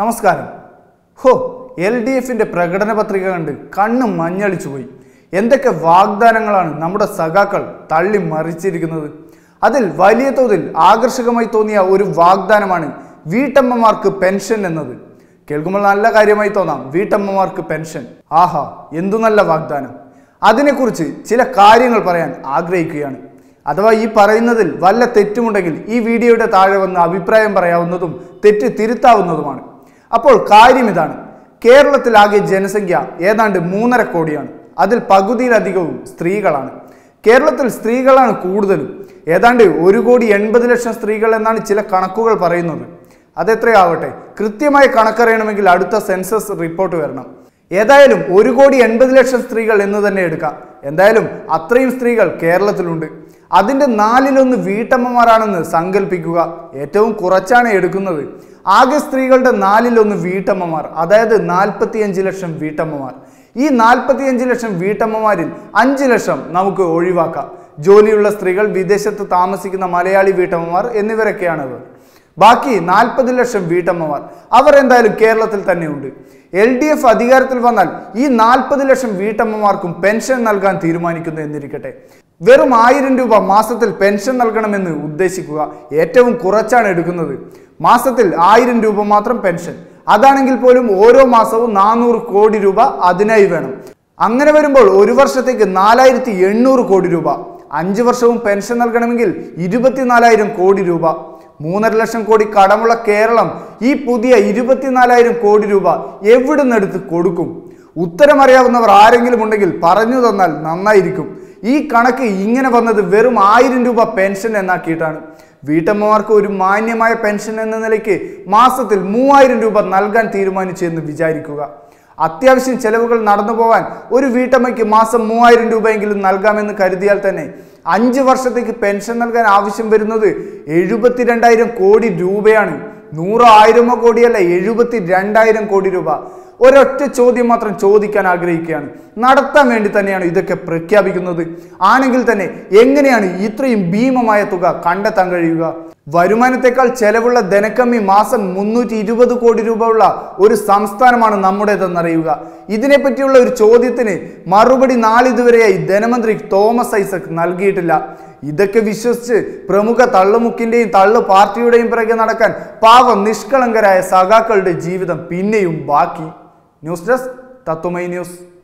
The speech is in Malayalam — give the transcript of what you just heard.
നമസ്കാരം. ഹോ, LDFിന്റെ പ്രകടന പത്രിക കണ്ട് കണ്ണ് മഞ്ഞളിച്ചുപോയി. എന്തൊക്കെ വാഗ്ദാനങ്ങളാണ് നമ്മുടെ സഖാക്കൾ തള്ളി മറിച്ചിരിക്കുന്നത്. അതിൽ വലിയ തോതിൽ ആകർഷകമായി തോന്നിയ ഒരു വാഗ്ദാനമാണ് വീട്ടമ്മമാർക്ക് പെൻഷൻ എന്നത്. കേൾക്കുമ്പോൾ നല്ല കാര്യമായി തോന്നാം, വീട്ടമ്മമാർക്ക് പെൻഷൻ. ആഹാ, എന്തു നല്ല വാഗ്ദാനം. അതിനെക്കുറിച്ച് ചില കാര്യങ്ങൾ പറയാൻ ആഗ്രഹിക്കുകയാണ്. അഥവാ ഈ പറയുന്നതിൽ വല്ല തെറ്റുമുണ്ടെങ്കിൽ ഈ വീഡിയോയുടെ താഴെ വന്ന് അഭിപ്രായം പറയാവുന്നതും തെറ്റ് തിരുത്താവുന്നതുമാണ്. അപ്പോൾ കാര്യം ഇതാണ്. കേരളത്തിലാകെ ജനസംഖ്യ ഏതാണ്ട് 3.5 കോടിയാണ്. അതിൽ പകുതിയിലധികവും സ്ത്രീകളാണ്. കേരളത്തിൽ സ്ത്രീകളാണ് കൂടുതലും. ഏതാണ്ട് 1,80,00,000 സ്ത്രീകൾ എന്നാണ് ചില കണക്കുകൾ പറയുന്നത്. അതെത്രയാവട്ടെ, കൃത്യമായ കണക്കറിയണമെങ്കിൽ അടുത്ത സെൻസസ് റിപ്പോർട്ട് വരണം. ഏതായാലും 1,80,00,000 സ്ത്രീകൾ എന്ന് തന്നെ എടുക്കാം. എന്തായാലും അത്രയും സ്ത്രീകൾ കേരളത്തിലുണ്ട്. അതിൻ്റെ 4/1 വീട്ടമ്മമാരാണെന്ന് സങ്കല്പിക്കുക. ഏറ്റവും കുറച്ചാണ് എടുക്കുന്നത്. ആകെ സ്ത്രീകളുടെ 4/1 വീട്ടമ്മമാർ, അതായത് 45 ലക്ഷം വീട്ടമ്മമാർ. ഈ 45 ലക്ഷം വീട്ടമ്മമാരിൽ 5 ലക്ഷം നമുക്ക് ഒഴിവാക്കാം. ജോലിയുള്ള സ്ത്രീകൾ, വിദേശത്ത് താമസിക്കുന്ന മലയാളി വീട്ടമ്മമാർ എന്നിവരൊക്കെയാണത്. ബാക്കി 40 ലക്ഷം വീട്ടമ്മമാർ, അവർ എന്തായാലും കേരളത്തിൽ തന്നെയുണ്ട്. LDF അധികാരത്തിൽ വന്നാൽ ഈ 40 ലക്ഷം വീട്ടമ്മമാർക്കും പെൻഷൻ നൽകാൻ തീരുമാനിക്കുന്നു എന്നിരിക്കട്ടെ. വെറും 1000 രൂപ മാസത്തിൽ പെൻഷൻ നൽകണമെന്ന് ഉദ്ദേശിക്കുക. ഏറ്റവും കുറച്ചാണ് എടുക്കുന്നത്. മാസത്തിൽ 1000 രൂപ മാത്രം പെൻഷൻ. അതാണെങ്കിൽ പോലും ഓരോ മാസവും 400 കോടി രൂപ അതിനായി വേണം. അങ്ങനെ വരുമ്പോൾ ഒരു വർഷത്തേക്ക് 4800 കോടി രൂപ. 5 വർഷവും പെൻഷൻ നൽകണമെങ്കിൽ 24,000 കോടി രൂപ. 3.5 ലക്ഷം കോടി കടമുള്ള കേരളം ഈ പുതിയ 24,000 കോടി രൂപ എവിടെ നിന്നെടുത്ത് കൊടുക്കും? ഉത്തരമറിയാവുന്നവർ ആരെങ്കിലും ഉണ്ടെങ്കിൽ പറഞ്ഞു തന്നാൽ നന്നായിരിക്കും. ഈ കണക്ക് ഇങ്ങനെ വന്നത് വെറും 1000 രൂപ പെൻഷൻ എന്നാക്കിയിട്ടാണ്. വീട്ടമ്മമാർക്ക് ഒരു മാന്യമായ പെൻഷൻ എന്ന നിലയ്ക്ക് മാസത്തിൽ 3000 രൂപ നൽകാൻ തീരുമാനിച്ചു എന്ന് വിചാരിക്കുക. അത്യാവശ്യം ചെലവുകൾ നടന്നു പോകാൻ ഒരു വീട്ടമ്മയ്ക്ക് മാസം 3000 രൂപയെങ്കിലും നൽകാമെന്ന് കരുതിയാൽ തന്നെ 5 വർഷത്തേക്ക് പെൻഷൻ നൽകാൻ ആവശ്യം വരുന്നത് 72,000 കോടി രൂപയാണ്. 100,000 കോടിയല്ല, 72,000 കോടി രൂപ. ഒരൊറ്റ ചോദ്യം മാത്രം ചോദിക്കാൻ ആഗ്രഹിക്കുകയാണ്. നടത്താൻ വേണ്ടി തന്നെയാണ് ഇതൊക്കെ പ്രഖ്യാപിക്കുന്നത്? ആണെങ്കിൽ തന്നെ എങ്ങനെയാണ് ഇത്രയും ഭീമമായ തുക കണ്ടെത്താൻ കഴിയുക? വരുമാനത്തെക്കാൾ ചെലവുള്ള ധനക്കമ്മി മാസം 320 കോടി രൂപ ഉള്ള ഒരു സംസ്ഥാനമാണ് നമ്മുടേതെന്നറിയുക. ഇതിനെപ്പറ്റിയുള്ള ഒരു ചോദ്യത്തിന് മറുപടി നാളിതുവരെയായി ധനമന്ത്രി തോമസ് ഐസക് നൽകിയിട്ടില്ല. ഇതൊക്കെ വിശ്വസിച്ച് പ്രമുഖ തള്ളുമുക്കിന്റെയും തള്ളു പാർട്ടിയുടെയും പിറകെ നടക്കാൻ പാവം നിഷ്കളങ്കരായ സഖാക്കളുടെ ജീവിതം പിന്നെയും ബാക്കി. News desk Tatwamayi news.